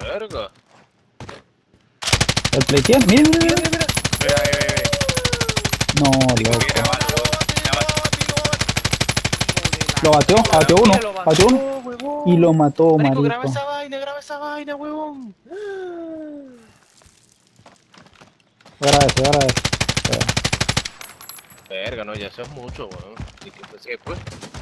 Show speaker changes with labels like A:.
A: Verga.
B: El play tiene, mira, mira, mira.
A: Mira,
B: No,
A: mira,
B: loco. Lo bateó uno, bateó uno. Y lo mató,
A: Marico, graba
B: marico.
A: esa vaina, huevón.
B: Agradece.
A: Verga, no, ya eso es mucho, weón. ¿Y qué pues?